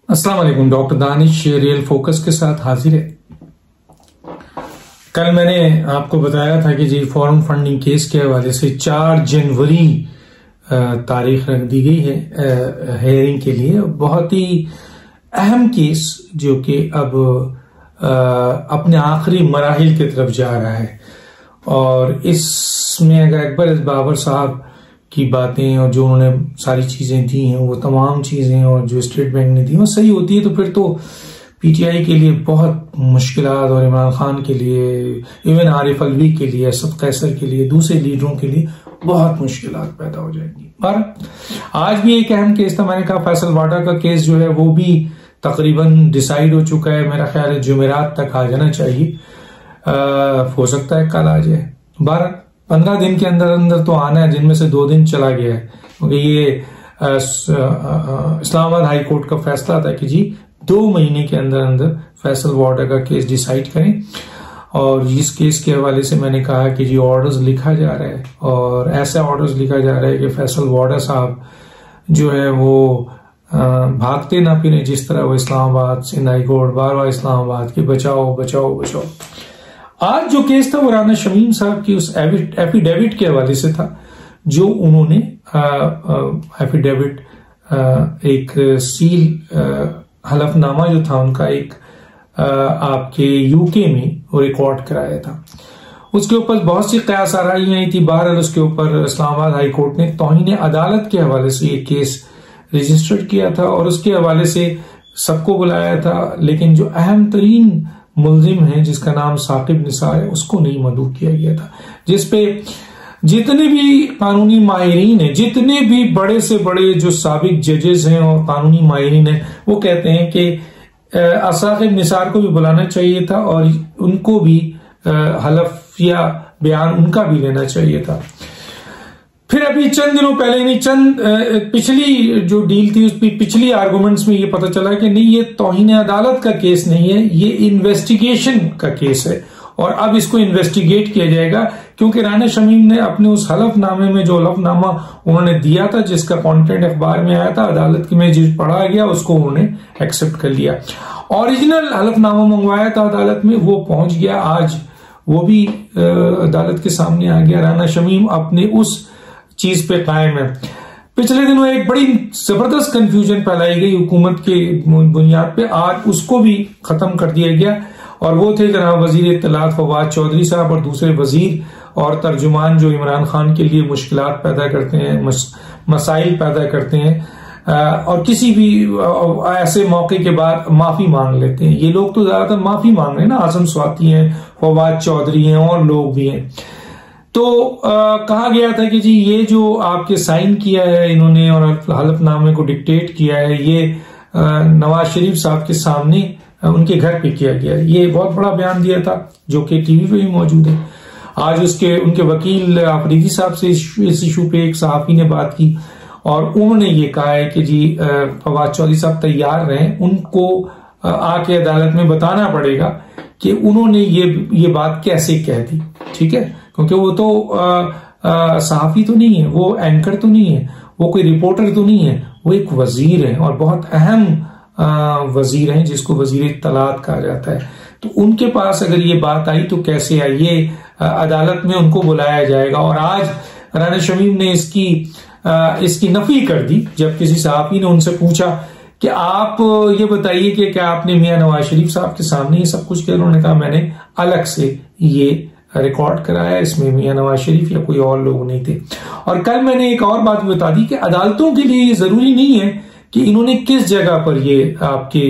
अस्सलाम वालेकुम। Doctor Danish real focus के साथ हाजिर है। कल मैंने आपको बताया था कि जी फॉरेन फंडिंग केस के हवाले से 4 जनवरी तारीख रख दी गई है हेयरिंग के लिए। बहुत ही अहम केस जो कि अब अपने आखिरी मराहिल की तरफ जा रहा है और इसमें अगर अकबर बाबर साहब की बातें और जो उन्होंने सारी चीजें दी हैं वो तमाम चीजें और जो स्टेट बैंक ने दी वो सही होती है तो फिर तो पीटीआई के लिए बहुत मुश्किलात और इमरान खान के लिए, इवन आरिफ अलवी के लिए, असद कैसर के लिए, दूसरे लीडरों के लिए बहुत मुश्किलात पैदा हो जाएंगी। पर आज भी एक अहम केस था, मैंने कहा फैसल वाडा का केस जो है वो भी तकरीबन डिसाइड हो चुका है। मेरा ख्याल है जुमेरात तक आ जाना चाहिए, हो सकता है कल आ जाए। 15 दिन के अंदर अंदर तो आना है, जिनमें से 2 दिन चला गया है क्योंकि ये इस्लामाबाद हाई कोर्ट का फैसला था कि जी 2 महीने के अंदर अंदर फैसल वाडा का केस डिसाइड करें। और इस केस के हवाले से मैंने कहा कि जी ऑर्डर्स लिखा जा रहा है और ऐसा ऑर्डर्स लिखा जा रहा है कि फैसल वाडा साहब जो है वो भागते ना फिरे, जिस तरह वो Islamabad Sindh high court bar Islamabad के बचाओ बचाओ बचाओ। आज जो केस था वो राना शमीम साहब की उस एफिडेविट के हवाले से था जो उन्होंने एफिडेविट एक सील हलफनामा जो था उनका एक आपके यूके में वो रिकॉर्ड कराया था। उसके ऊपर बहुत सी कयास आराई आई थी। बहरहाल उसके ऊपर इस्लामाबाद हाई कोर्ट ने तौहीन अदालत के हवाले से एक केस रजिस्टर्ड किया था और उसके हवाले से सबको बुलाया था, लेकिन जो अहम तरीन मुल्जिम है जिसका नाम साकिब निसार है उसको नहीं मदऊ किया गया था, जिसपे जितने भी कानूनी माहिरीन हैं, जितने भी बड़े से बड़े जो साबिक जजेस हैं और कानूनी माहिरीन हैं, वो कहते हैं कि साकिब निसार को भी बुलाना चाहिए था और उनको भी हलफ या बयान उनका भी लेना चाहिए था। फिर अभी चंद दिनों पहले नहीं, पिछली जो डील थी उस पिछली आर्गुमेंट्स में ये पता चला कि नहीं, ये तौहीन अदालत का केस नहीं है, ये इन्वेस्टिगेशन का केस है और अब इसको इन्वेस्टिगेट किया जाएगा क्योंकि राना शमीम ने अपने उस हलफनामे में जो हलफनामा उन्होंने दिया था जिसका कंटेंट अखबार में आया था, अदालत में जिस पढ़ा गया उसको उन्होंने एक्सेप्ट कर लिया। ओरिजिनल हलफनामा मंगवाया था अदालत में, वो पहुंच गया, आज वो भी अदालत के सामने आ गया। राना शमीम अपने उस चीज पे कायम है। पिछले दिनों एक बड़ी जबरदस्त कंफ्यूजन फैलाई गई हुकूमत के बुनियाद पे, आज उसको भी खत्म कर दिया गया और वो थे जनाब वजीर इत्तलात फवाद चौधरी साहब और दूसरे वजीर और तर्जुमान जो इमरान खान के लिए मुश्किलात पैदा करते हैं, मसाइल पैदा करते हैं और किसी भी ऐसे मौके के बाद माफी मांग लेते हैं। ये लोग तो ज्यादातर माफी मांग रहे हैं ना, आजम स्वाति हैं, फवाद चौधरी हैं और लोग भी हैं। तो कहा गया था कि जी ये जो आपके साइन किया है इन्होंने और हलफनामे को डिक्टेट किया है ये नवाज शरीफ साहब के सामने उनके घर पे किया गया। ये बहुत बड़ा बयान दिया था जो कि टीवी पे भी मौजूद है। आज उनके वकील अफरीदी साहब से इस इशू पे एक सहाफी ने बात की और उन्होंने ये कहा है कि जी फवाद चौधरी साहब तैयार रहें, उनको आके अदालत में बताना पड़ेगा कि उन्होंने ये बात कैसे कह दी, ठीक है, क्योंकि वो तो सहाफी तो नहीं है, वो एंकर तो नहीं है, वो कोई रिपोर्टर तो नहीं है, वो एक वजीर है और बहुत अहम वजीर हैं जिसको वजीर इत्तलात कहा जाता है। तो उनके पास अगर ये बात आई तो कैसे आई, ये अदालत में उनको बुलाया जाएगा। और आज राना शमीम ने इसकी नफी कर दी जब किसी सहाफी ने उनसे पूछा कि आप ये बताइए कि क्या आपने मियां नवाज शरीफ साहब के सामने ये सब कुछ किया। उन्होंने कहा मैंने अलग से ये रिकॉर्ड कराया, इसमें मियां नवाज शरीफ या कोई और लोग नहीं थे। और कल मैंने एक और बात बता दी कि अदालतों के लिए ये जरूरी नहीं है कि इन्होंने किस जगह पर ये आपके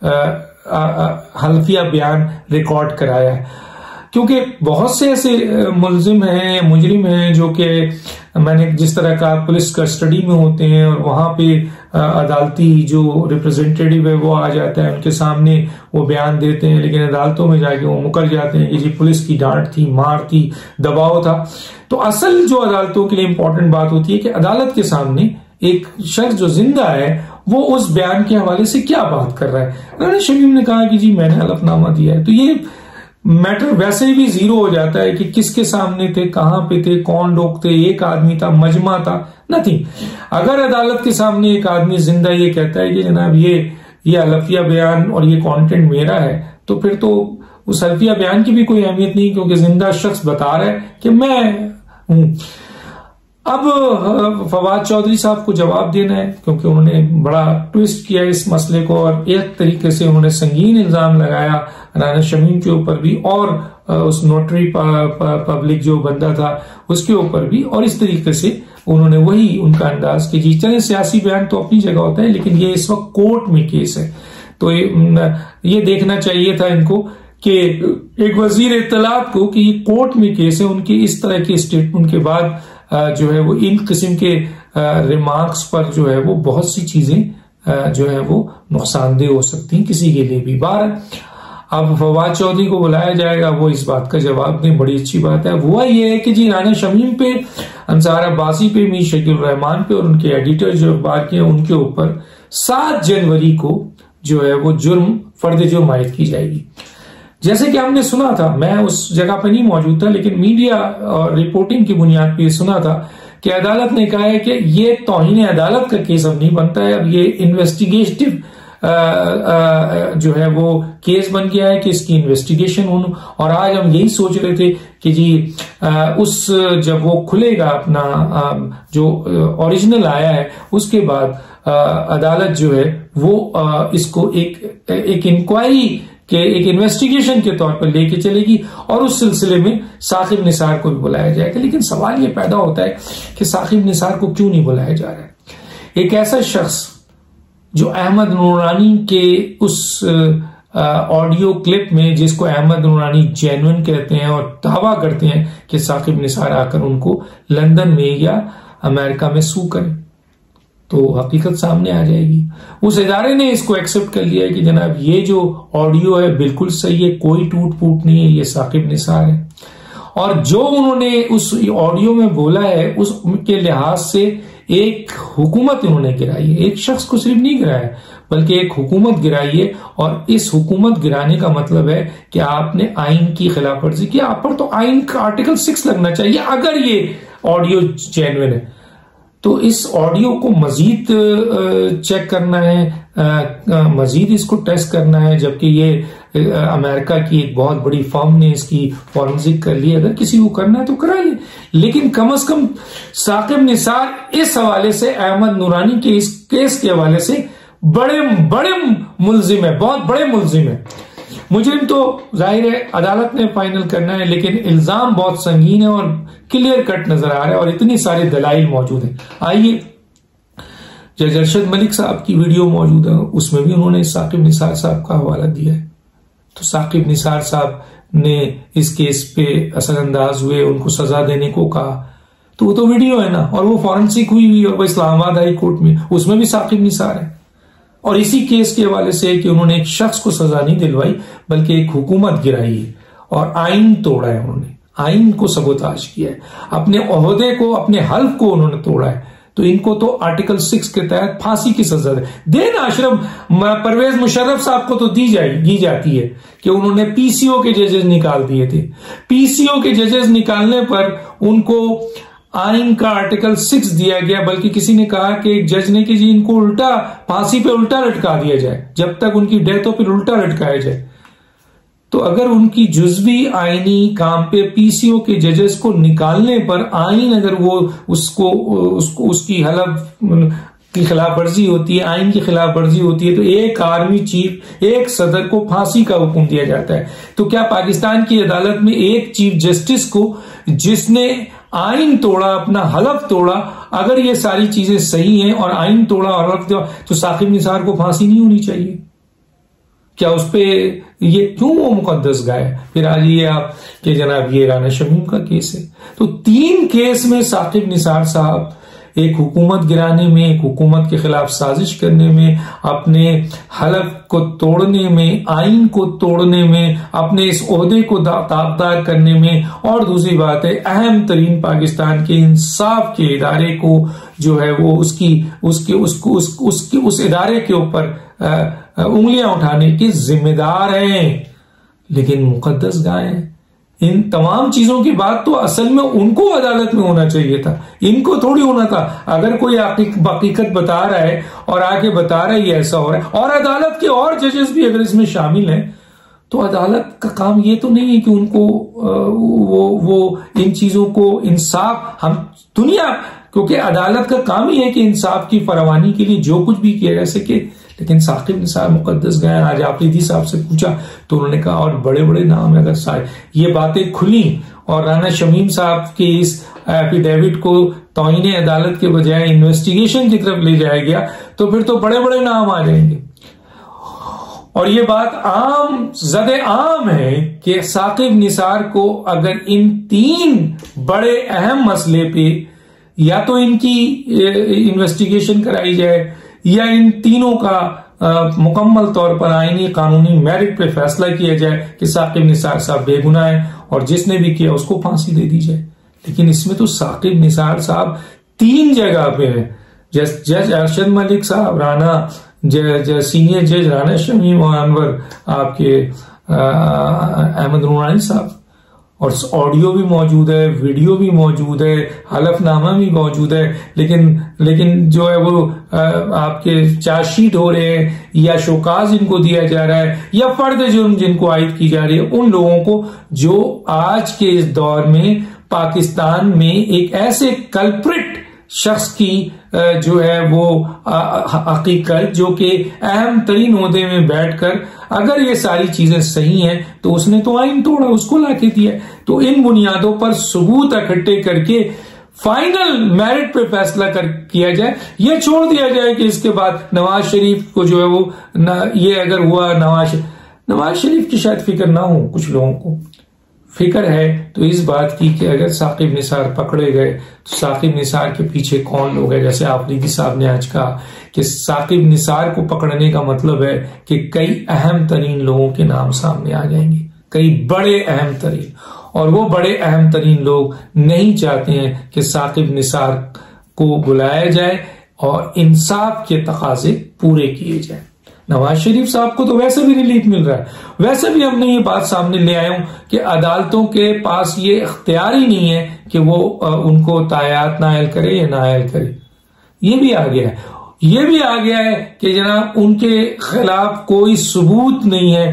हल्फिया बयान रिकॉर्ड कराया है, क्योंकि बहुत से ऐसे मुल्जिम हैं, मुजरिम हैं जो कि मैंने जिस तरह का पुलिस कस्टडी में होते हैं और वहां पे अदालती जो रिप्रेजेंटेटिव है वो आ जाता है, उनके सामने वो बयान देते हैं, लेकिन अदालतों में जाके वो मुकर जाते हैं कि जी पुलिस की डांट थी, मार थी, दबाव था। तो असल जो अदालतों के लिए इंपॉर्टेंट बात होती है कि अदालत के सामने एक शख्स जो जिंदा है वो उस बयान के हवाले से क्या बात कर रहा है। राना शमीम ने कहा कि जी मैंने हलफनामा दिया है, तो ये मैटर वैसे भी जीरो हो जाता है कि किसके सामने थे, कहां पे थे, कौन लोग थे, एक आदमी था, मजमा था, नथिंग। अगर अदालत के सामने एक आदमी जिंदा ये कहता है कि जनाब ये हलफिया बयान और ये कंटेंट मेरा है, तो फिर तो उस हलफिया बयान की भी कोई अहमियत नहीं, क्योंकि जिंदा शख्स बता रहा है कि मैं हूं। अब फवाद चौधरी साहब को जवाब देना है, क्योंकि उन्होंने बड़ा ट्विस्ट किया इस मसले को और एक तरीके से उन्होंने संगीन इल्जाम लगाया राना शमीम के ऊपर भी और उस नोटरी पब्लिक जो बंदा था उसके ऊपर भी, और इस तरीके से उन्होंने वही उनका अंदाज कि जी चले सियासी बयान तो अपनी जगह होता है, लेकिन ये इस वक्त कोर्ट में केस है, तो ये देखना चाहिए था इनको कि एक वजीर इत्तलात को कि ये कोर्ट में केस है, उनकी इस तरह की स्टेटमेंट के बाद जो है वो इन किस्म के रिमार्क्स पर जो है वो बहुत सी चीजें जो है वो नुकसानदेह हो सकती हैं किसी के लिए भी। बार अब फवाद चौधरी को बुलाया जाएगा, वो इस बात का जवाब दें, बड़ी अच्छी बात है। हुआ ये है कि जी राना शमीम पे, अंसार अब्बासी पे, मीर शकील रहमान पे और उनके एडिटर जो अखबार के उनके ऊपर 7 जनवरी को जो है वो फर्द जुर्म आयद की जाएगी। जैसे कि हमने सुना था, मैं उस जगह पर नहीं मौजूद था, लेकिन मीडिया और रिपोर्टिंग की बुनियाद पर सुना था कि अदालत ने कहा है कि ये तौहीन अदालत का केस अब नहीं बनता है, अब ये इन्वेस्टिगेटिव जो है वो केस बन गया है कि इसकी इन्वेस्टिगेशन होनी। और आज हम यही सोच रहे थे कि जी उस जब वो खुलेगा अपना जो ओरिजिनल आया है, उसके बाद अदालत जो है वो इसको एक इंक्वायरी के एक इन्वेस्टिगेशन के तौर पर लेके चलेगी और उस सिलसिले में साकिब निसार को भी बुलाया जाएगा। लेकिन सवाल ये पैदा होता है कि साकिब निसार को क्यों नहीं बुलाया जा रहा है। एक ऐसा शख्स जो अहमद नूरानी के उस ऑडियो क्लिप में, जिसको अहमद नूरानी जेन्युइन कहते हैं और दावा करते हैं कि साकिब निसार आकर उनको लंदन में या अमेरिका में सू करें, तो हकीकत सामने आ जाएगी। उस इदारे ने इसको एक्सेप्ट कर लिया है कि जनाब ये जो ऑडियो है बिल्कुल सही है, कोई टूट फूट नहीं है, ये साकिब निसार है। और जो उन्होंने उस ऑडियो में बोला है उसके लिहाज से एक हुकूमत इन्होंने गिराई है, एक शख्स को सिर्फ नहीं गिराया बल्कि एक हुकूमत गिराई है। और इस हुकूमत गिराने का मतलब है कि आपने आइन की खिलाफ वर्जी की। आप पर तो आइन का आर्टिकल 6 लगना चाहिए अगर ये ऑडियो जेन्युइन है। तो इस ऑडियो को मजीद चेक करना है, मजीद इसको टेस्ट करना है, जबकि ये अमेरिका की एक बहुत बड़ी फर्म ने इसकी फॉरेंसिक कर ली। अगर किसी को करना है तो करा ले, लेकिन कम से कम साकिब निसार इस हवाले से, अहमद नूरानी के इस केस के हवाले से बड़े मुल्जिम है, बहुत बड़े मुल्जिम है। मुजरिम तो जाहिर है अदालत ने फाइनल करना है, लेकिन इल्जाम बहुत संगीन है और क्लियर कट नजर आ रहा है और इतनी सारे दलाइल मौजूद हैं। आइए, जज अरशद मलिक साहब की वीडियो मौजूद है, उसमें भी उन्होंने साकिब निसार साहब का हवाला दिया है। तो साकिब निसार साहब ने इस केस पे असरअंदाज हुए, उनको सजा देने को कहा, तो वो तो वीडियो है ना, और वो फॉरेंसिक हुई और वो इस्लामाबाद हाई कोर्ट में, उसमें भी साकिब निसार है। और इसी केस के हवाले से कि उन्होंने एक शख्स को सजा नहीं दिलवाई बल्कि एक हुकूमत गिराई है और आइन तोड़ा है, उन्होंने आइन को सबोताज किया है, अपने ओहदे को, अपने हल्फ को उन्होंने तोड़ा है। तो इनको तो आर्टिकल 6 के तहत फांसी की सजा देना अशरफ परवेज मुशर्रफ साहब को तो दी जाती है कि उन्होंने पीसीओ के जजेस निकाल दिए थे। पीसीओ के जजेस निकालने पर उनको आइन का आर्टिकल 6 दिया गया, बल्कि किसी ने कहा कि एक जज ने कि जी इनको उल्टा फांसी पे उल्टा लटका दिया जाए, जब तक उनकी डेथ हो फिर उल्टा लटकाया जाए। तो अगर उनकी जुज़वी आईनी काम पे पीसीओ के जजेस को निकालने पर आइन अगर वो उसको उसकी हलफ की खिलाफ वर्जी होती है, आइन की खिलाफ वर्जी होती है, तो एक आर्मी चीफ, एक सदर को फांसी का हुक्म दिया जाता है। तो क्या पाकिस्तान की अदालत में एक चीफ जस्टिस को, जिसने आइन तोड़ा, अपना हलफ तोड़ा, अगर ये सारी चीजें सही हैं और आइन तोड़ा और हलफ तोड़ा, तो साकिब निसार को फांसी नहीं होनी चाहिए? क्या उस पे ये क्यों वो मुकद्दस गाय? फिर आ जाइए आप कि जनाब ये राना शमीम का केस है। तो 3 केस में साकिब निसार साहब एक हुकूमत गिराने में, एक हुकूमत के खिलाफ साजिश करने में, अपने हलफ को तोड़ने में, आइन को तोड़ने में, अपने इस ओहदे को दागदार करने में, और दूसरी बात है अहम तरीन पाकिस्तान के इंसाफ के इदारे को जो है वो उस इदारे के ऊपर उंगलियां उठाने के जिम्मेदार हैं। लेकिन मुकद्दस गाय इन तमाम चीजों की बात तो असल में उनको अदालत में होना चाहिए था, इनको थोड़ी होना था। अगर कोई हकीकत बता रहा है और आके बता रहा है ये ऐसा हो रहा है, और अदालत के और जजेस भी अगर इसमें शामिल हैं, तो अदालत का काम ये तो नहीं है कि उनको वो इन चीजों को इंसाफ, हम दुनिया, क्योंकि अदालत का काम ही है कि इंसाफ की फरवानी के लिए जो कुछ भी किया जा सके। लेकिन साकिब निसार मुकद्दस गए, आज आफरीदी साहब से पूछा तो उन्होंने कहा और बड़े बड़े नाम है, अगर सारे ये बातें खुली और राना शमीम साहब के इस एफिडेविट को तौहीन अदालत के बजाय इन्वेस्टिगेशन की तरफ ले जाया गया, तो फिर तो बड़े बड़े नाम आ जाएंगे। और ये बात ज़दे आम है कि साकिब निसार को अगर इन 3 बड़े अहम मसले पे या तो इनकी इन्वेस्टिगेशन कराई जाए या इन तीनों का मुकम्मल तौर पर आईनी कानूनी मेरिट पे फैसला किया जाए कि साकिब निसार साहब बेगुनाह है और जिसने भी किया उसको फांसी दे दी जाए। लेकिन इसमें तो साकिब निसार साहब 3 जगह पे है, जज अरशद मलिक साहब, राना सीनियर जज राना शमीम और अनवर आपके अहमद नूरानी साहब, और ऑडियो भी मौजूद है, वीडियो भी मौजूद है, हलफनामा भी मौजूद है। लेकिन जो है वो आपके चार्जशीट हो रहे हैं या शोकाज इनको दिया जा रहा है या फर्द जुर्म जिनको आयद की जा रही है उन लोगों को जो आज के इस दौर में पाकिस्तान में एक ऐसे कल्प्रिट शख्स की जो है वो हकीकत, जो कि अहम तरीन ओहदे में बैठकर अगर ये सारी चीजें सही हैं तो उसने तो आइन तोड़ा, उसको लाके दिया। तो इन बुनियादों पर सबूत इकट्ठे करके फाइनल मेरिट पे फैसला किया जाए। ये छोड़ दिया जाए कि इसके बाद नवाज शरीफ को जो है वो ये अगर हुआ, नवाज शरीफ की शायद फिक्र ना हो, कुछ लोगों को फिक्र है तो इस बात की कि अगर साकिब निसार पकड़े गए तो साकिब निसार के पीछे कौन लोग हैं। जैसे आफरीदी साहब ने आज कहा कि साकिब निसार को पकड़ने का मतलब है कि कई अहम तरीन लोगों के नाम सामने आ जाएंगे, कई बड़े अहम तरीन, और वो बड़े अहम तरीन लोग नहीं चाहते हैं कि साकिब निसार को बुलाया जाए और इंसाफ के तकाजे पूरे किए जाए। नवाज शरीफ साहब को तो वैसे भी रिलीफ मिल रहा है, वैसे भी हमने ये बात सामने ले आए हूं कि अदालतों के पास ये इख्तियार ही नहीं है कि वो उनको तायात नायल करे या नायल करे। ये भी आ गया है, ये भी आ गया है कि जनाब उनके खिलाफ कोई सबूत नहीं है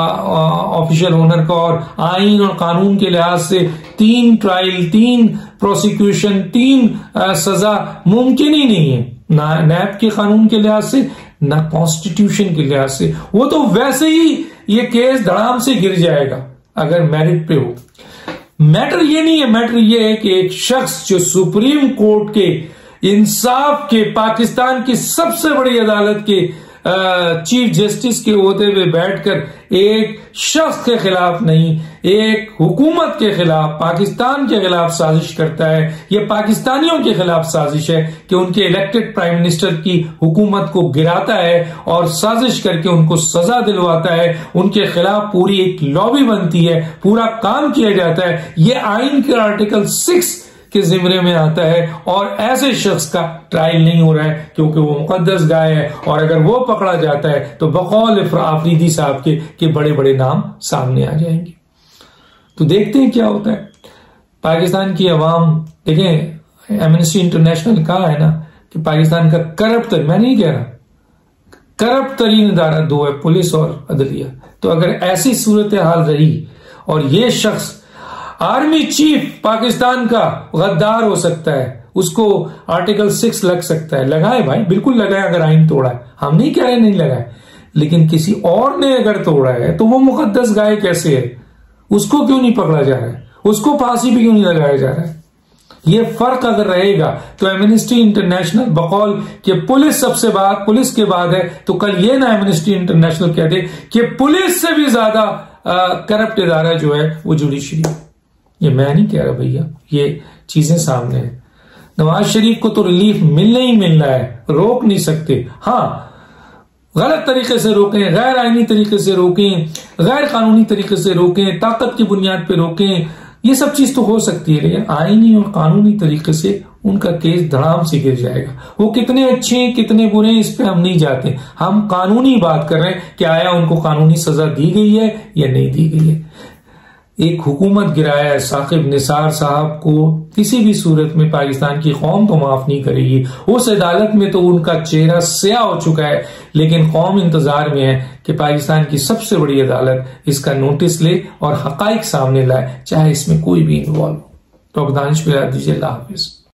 ऑफिशियल ओनर का, और आइन और कानून के लिहाज से 3 ट्रायल, 3 प्रोसिक्यूशन, 3 सजा मुमकिन ही नहीं है, ना नैब के कानून के लिहाज से ना कॉन्स्टिट्यूशन के लिहाज से। वो तो वैसे ही ये केस धड़ाम से गिर जाएगा अगर मेरिट पे हो। मैटर ये नहीं है, मैटर ये है कि एक शख्स जो सुप्रीम कोर्ट के इंसाफ के पाकिस्तान की सबसे बड़ी अदालत के चीफ जस्टिस के ओहदे पे बैठकर एक शख्स के खिलाफ नहीं, एक हुकूमत के खिलाफ, पाकिस्तान के खिलाफ साजिश करता है। यह पाकिस्तानियों के खिलाफ साजिश है कि उनके इलेक्टेड प्राइम मिनिस्टर की हुकूमत को गिराता है और साजिश करके उनको सजा दिलवाता है, उनके खिलाफ पूरी एक लॉबी बनती है, पूरा काम किया जाता है। यह आइन के आर्टिकल 6 के जिम्मे में आता है और ऐसे शख्स का ट्रायल नहीं हो रहा है क्योंकि वो मुकद्दस गाय है, और अगर वो पकड़ा जाता है तो बकौल आफरीदी साहब के बड़े बड़े नाम सामने आ जाएंगे। तो देखते हैं क्या होता है। पाकिस्तान की अवाम, देखें एमनेस्टी इंटरनेशनल कहा है ना कि पाकिस्तान का करप्ट, मैं नहीं कह रहा, करप्ट तरीन इदारा 2 है, पुलिस और अदलिया। तो अगर ऐसी सूरत हाल रही और ये शख्स आर्मी चीफ पाकिस्तान का गद्दार हो सकता है, उसको आर्टिकल 6 लग सकता है, लगाए भाई, बिल्कुल लगाए अगर आइन तोड़ा है, हम नहीं कह रहे नहीं लगाए, लेकिन किसी और ने अगर तोड़ा है तो वो मुकद्दस गाय कैसे है, उसको क्यों नहीं पकड़ा जा रहा है, उसको फांसी भी क्यों नहीं लगाया जा रहा है। ये फर्क अगर रहेगा तो एमनेस्टी इंटरनेशनल बकौल कि पुलिस सबसे पुलिस के बाद है, तो कल ये ना एमनेस्टी इंटरनेशनल कह दे कि पुलिस से भी ज्यादा करप्ट इदारा जो है वो जुडिशरी। ये मैं नहीं कह रहा भैया, ये चीजें सामने है। नवाज शरीफ को तो रिलीफ मिलना ही मिलना है, रोक नहीं सकते। हाँ, गलत तरीके से रोकें, गैर आईनी तरीके से रोकें, गैर कानूनी तरीके से रोकें, ताकत की बुनियाद पे रोकें, ये सब चीज तो हो सकती है, लेकिन आईनी और कानूनी तरीके से उनका केस धड़ाम से गिर जाएगा। वो कितने अच्छे हैं कितने बुरे हैं इस पे हम नहीं जाते, हम कानूनी बात कर रहे हैं कि आया उनको कानूनी सजा दी गई है या नहीं दी गई है। एक हुकूमत गिराया है साकिब निसार साहब को किसी भी सूरत में पाकिस्तान की कौम तो माफ नहीं करेगी। उस अदालत में तो उनका चेहरा स्याह हो चुका है, लेकिन कौम इंतजार में है कि पाकिस्तान की सबसे बड़ी अदालत इसका नोटिस ले और हकाइक सामने लाए, चाहे इसमें कोई भी इन्वॉल्व हो। तो दानिश पे दीजिए। अल्लाह हाफिज।